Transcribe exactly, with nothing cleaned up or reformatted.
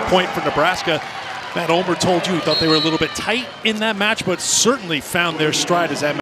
point for Nebraska. Matt Ulmer told you he thought they were a little bit tight in that match, but certainly found their stride as that